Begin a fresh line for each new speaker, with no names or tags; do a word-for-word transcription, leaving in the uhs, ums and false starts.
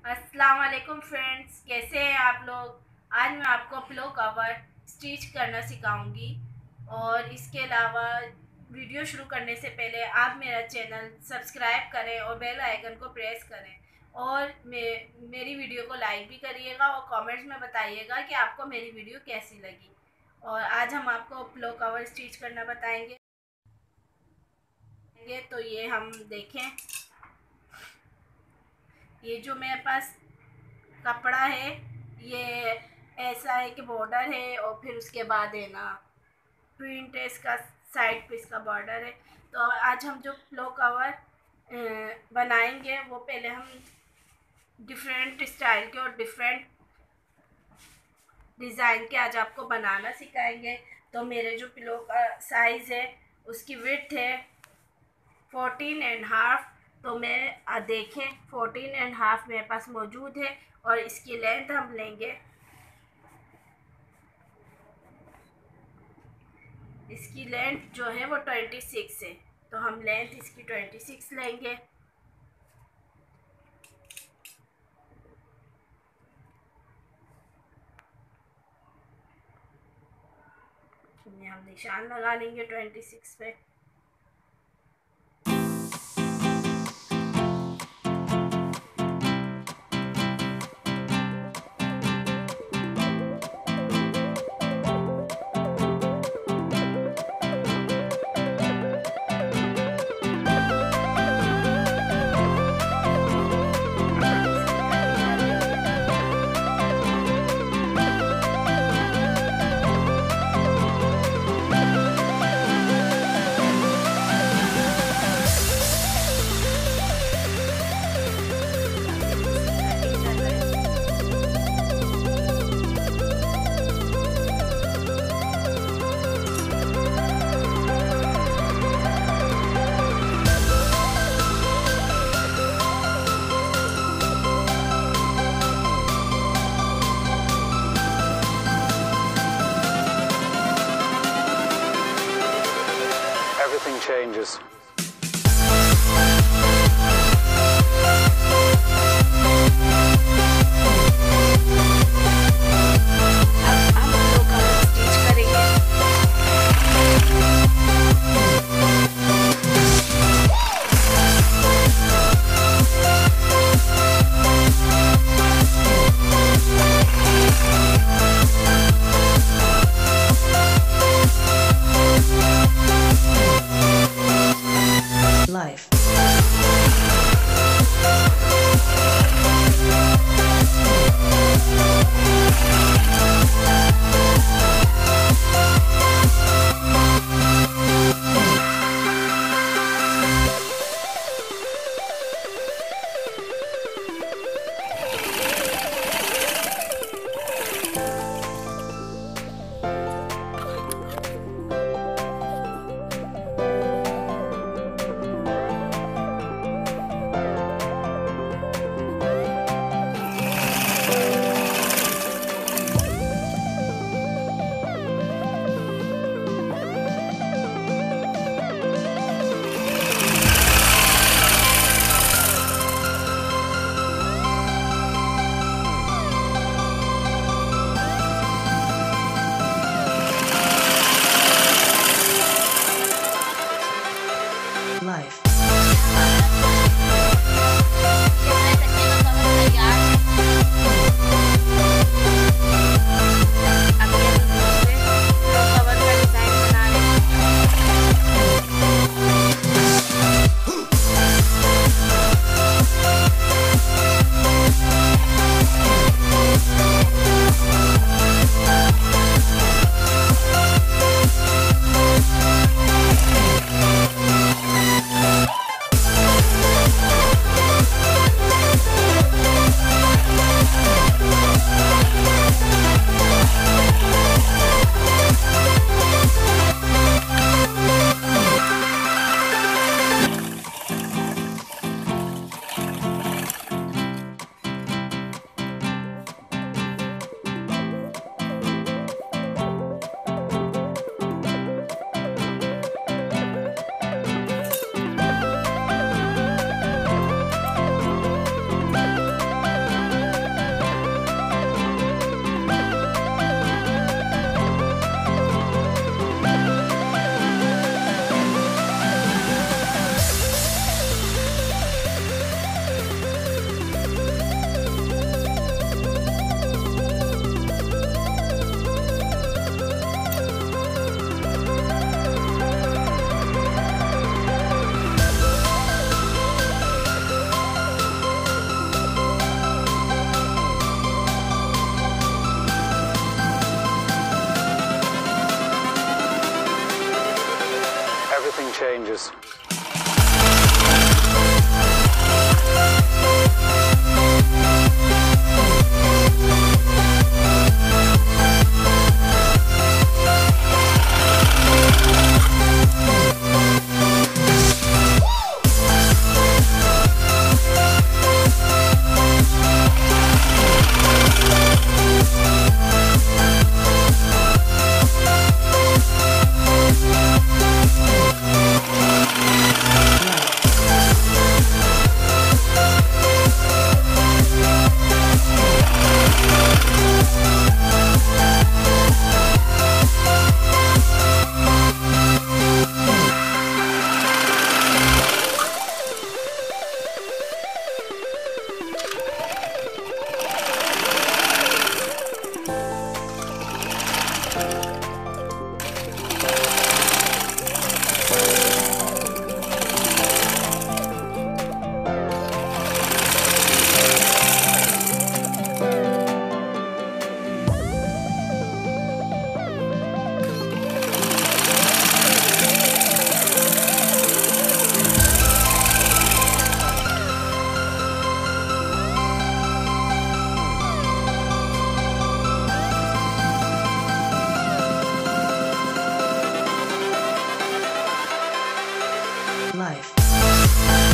अस्सलाम वालेकुम फ्रेंड्स, कैसे हैं आप लोग। आज मैं आपको प्लो कवर स्टिच करना सिखाऊंगी और इसके अलावा वीडियो शुरू करने से पहले आप मेरा चैनल सब्सक्राइब करें और बेल आइकन को प्रेस करें और मे, मेरी वीडियो को लाइक भी करिएगा और कमेंट्स में बताइएगा कि आपको मेरी वीडियो कैसी लगी। और आज हम आपको प्लो कवर स्टिच करना बताएंगे। तो ये हम देखें, ये जो मेरे पास कपड़ा है ये ऐसा है कि बॉर्डर है और फिर उसके बाद है ना प्रिंट है, इसका साइड पे इसका बॉर्डर है। तो आज हम जो प्लो कवर बनाएंगे वो पहले हम डिफरेंट स्टाइल के और डिफरेंट डिज़ाइन के आज आपको बनाना सिखाएंगे। तो मेरे जो पिलो का साइज़ है उसकी विड्थ है फोर्टीन एंड हाफ। तो मैं देखें फोर्टीन एंड हाफ मेरे पास मौजूद है और इसकी लेंथ हम लेंगे, इसकी लेंथ जो है वो ट्वेंटी सिक्स है। तो हम लेंथ इसकी ट्वेंटी सिक्स लेंगे। हम निशान लगा लेंगे ट्वेंटी सिक्स पे।
Everything changes. changes.
Life.